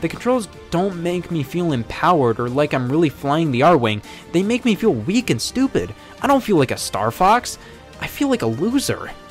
The controls don't make me feel empowered or like I'm really flying the Arwing. They make me feel weak and stupid. I don't feel like a Star Fox. I feel like a loser.